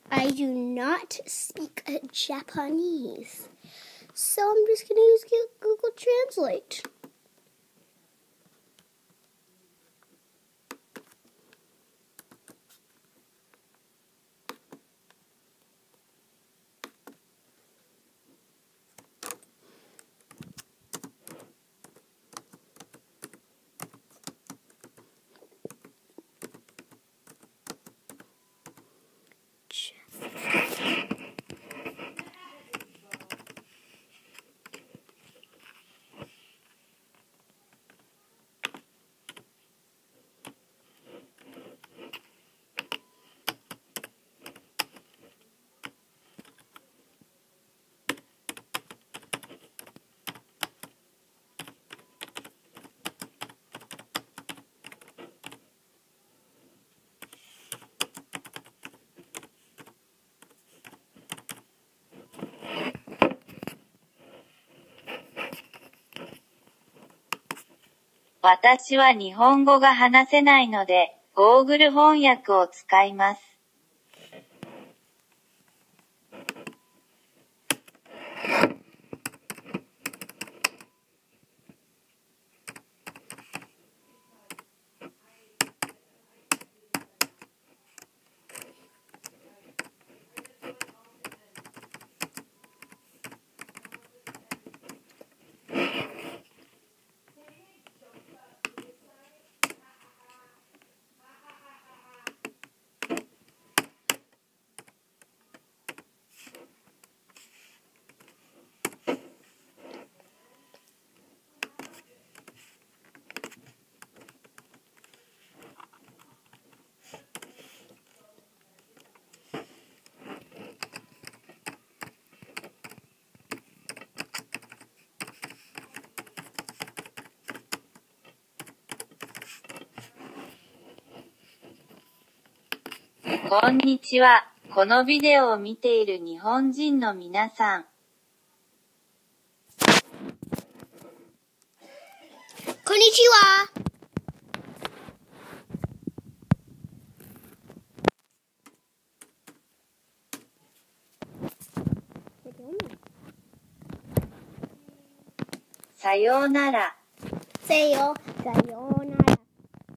I do not speak Japanese, so I'm just going to use Google Translate. 私は日本語が話せないので、Google 翻訳を使います。こんにちは。このビデオを見ている日本人の皆さん。 こんにちは。 さようなら。 さようなら。